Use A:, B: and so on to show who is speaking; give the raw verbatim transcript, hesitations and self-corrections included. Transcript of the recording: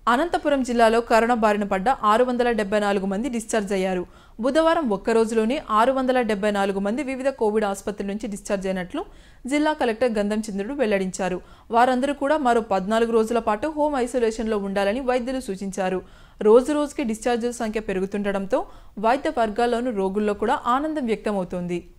A: అనంతపురం జిల్లాలో కరోనా బారిన పడ్డ ఆరు వందల డెబ్బై నాలుగు మంది డిశ్చార్జ్ అయ్యారు. బుధవారం ఒక్క రోజులోనే ఆరు వందల డెబ్బై నాలుగు మంది వివిధ కోవిడ్ ఆసుపత్రుల నుంచి డిశ్చార్జ్ అయినట్లు జిల్లా కలెక్టర్ గంధం చంద్రుడు వెల్లడించారు. వారందరూ కూడా మరో పద్నాలుగు రోజుల పాటు హోమ్ ఐసోలేషన్లో ఉండాలని వైద్యులు సూచించారు. రోజు రోజుకి డిశ్చార్జీల సంఖ్య పెరుగుతుండటంతో వైద్య వర్గాల్లోనూ రోగుల్లో కూడా ఆనందం వ్యక్తమవుతోంది.